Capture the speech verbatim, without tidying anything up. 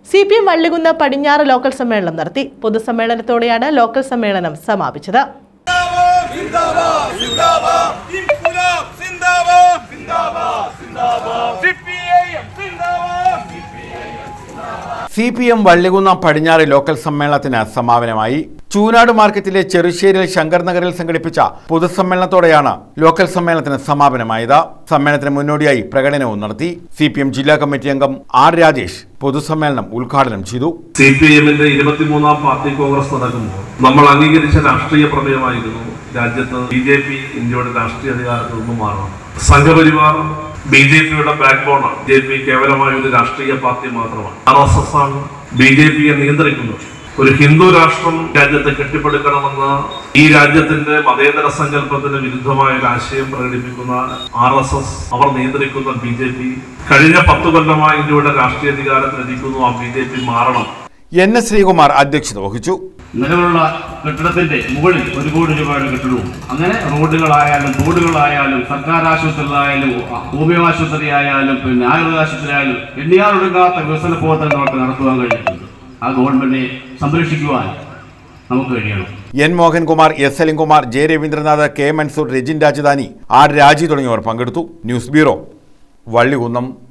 C P M Vallikkunnu പടിഞ്ഞാറ് local സമ്മേളനം നടത്തി. പൊതുസമ്മേളനത്തോടെയാണ് ലോക്കൽ സമ്മേളനം സമാപിച്ചത്. സി പി എം വള്ളികുന്ന പടിഞ്ഞാറ് ലോക്കൽ സമ്മേളനത്തിന് സമാപനമായി. ചൂനാട് മാർക്കറ്റിലെ ചെറുശ്ശേരിയിൽ ശങ്കർ നഗറിൽ സംഘടിപ്പിച്ച പൊതുസമ്മേളനത്തോടെയാണ് ലോക്കൽ സമ്മേളനത്തിന് സമാപനമായത്. സമ്മേളനത്തിന് മുന്നോടിയായി പ്രകടനവും നടത്തി. സി പി എം ജില്ലാ കമ്മിറ്റി അംഗം ആർ രാജേഷ് പൊതുസമ്മേളനം ഉദ്ഘാടനം ചെയ്തു. സി പി എമ്മിന്റെ ഇരുപത്തിമൂന്നാം പാർട്ടി കോൺഗ്രസ് നടക്കുമ്പോൾ നമ്മൾ അംഗീകരിച്ച രാഷ്ട്രീയ പ്രമേയമായിരുന്നു രാജ്യത്ത് ബി ജെ പി ഇന്ത്യയുടെ രാഷ്ട്രീയ അധികാരത്തിൽ നിന്നും മാറണം. സംഘപരിവാർ ബി ജെ പിയുടെ ബാക്ക് ബോണാണ്. ബി ജെ പി കേവലമായ ഒരു രാഷ്ട്രീയ പാർട്ടി മാത്രമാണ്. ആർ എസ് എസ് ആണ് ബി ജെ പിയെ നിയന്ത്രിക്കുന്നത്. ഒരു ഹിന്ദു രാഷ്ട്രം രാജ്യത്തെ കെട്ടിപ്പടുക്കണമെന്ന ഈ രാജ്യത്തിന്റെ മതേതര സങ്കല്പത്തിന് വിരുദ്ധമായ ഒരു ആശയം പ്രകടിപ്പിക്കുന്ന ആർ എസ് എസ് അവർ നിയന്ത്രിക്കുന്ന ബി ജെ പി കഴിഞ്ഞ പത്തു കൊല്ലമായി ഇന്ത്യയുടെ രാഷ്ട്രീയ അധികാരത്തിലിരിക്കുന്നു. ആ ബി ജെ പി മാറണം. എൻ എസ് ശ്രീകുമാർ അധ്യക്ഷത വഹിച്ചു. നിലവിലുള്ള കെട്ടിടത്തിന്റെ മുകളിൽ ഒരു കോടി രൂപയുടെ കെട്ടിടവും അങ്ങനെ റോഡുകളായാലും തോടുകളായാലും സർക്കാർ ആശുപത്രികളായാലും ഹോമിയോ ആശുപത്രി ആയാലും പിന്നെ ആയുർവേദ ആശുപത്രി ആയാലും എണ്ണിയാലൊടുങ്ങാത്ത വികസന പ്രവർത്തനം നമുക്ക് നടത്തുവാൻ കഴിഞ്ഞിട്ടുണ്ട്. ആ ഗവൺമെന്റിനെ സംരക്ഷിക്കുവാൻ നമുക്ക് കഴിയണം. N Mohankumar, S Salimkumar, J Raveendranath, K Mansoor, Rajin Rajadhani, R Raji തുടങ്ങിയവർ പങ്കെടുത്തു. News bureau, Vallikunnam.